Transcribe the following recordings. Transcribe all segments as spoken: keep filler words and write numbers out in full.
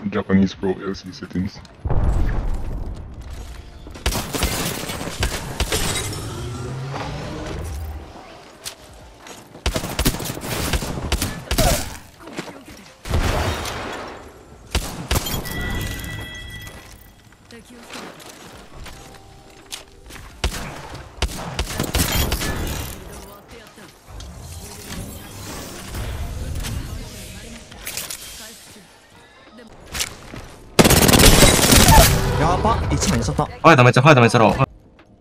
Japanese Pro L C settings. やばっ、いちめんちゃった。 ファイトめっちゃファイトめっちゃロー。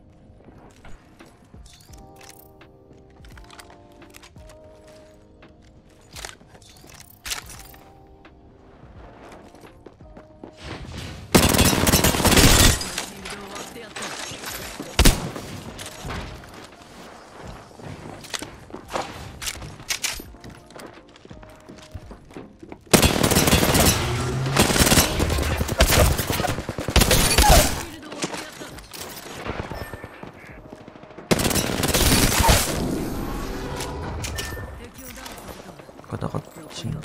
ガタガタ死んだ。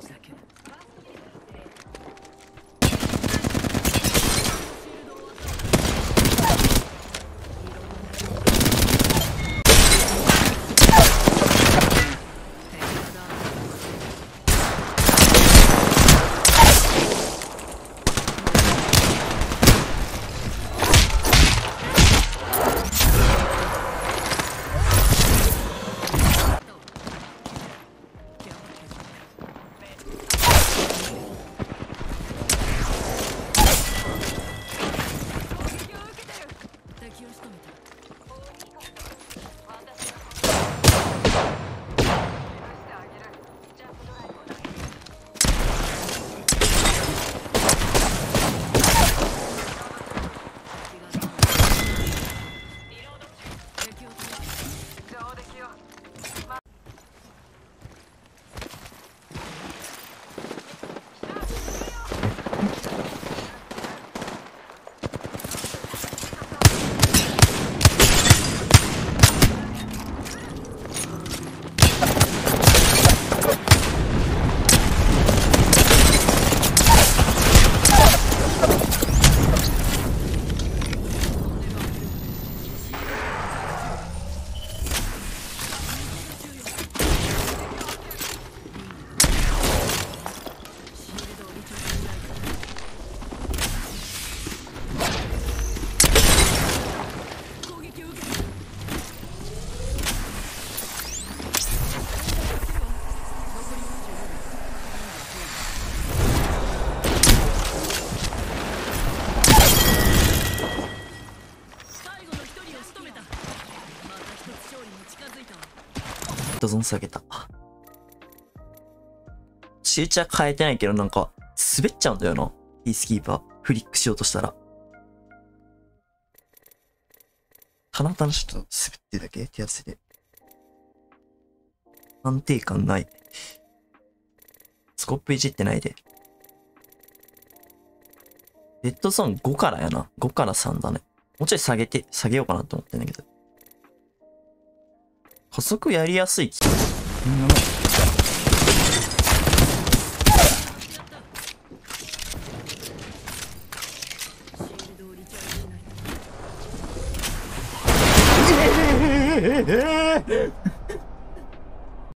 ドゾン下げた。集中は変えてないけど、なんか、滑っちゃうんだよな。ピースキーパー。フリックしようとしたら。鼻たのちょっと滑ってるだけ手汗で。安定感ない。スコップいじってないで。レッドゾーンごからやな。ごからさんだね。もうちょい下げて、下げようかなと思ってんだけど。加速やりやすい気。みんなの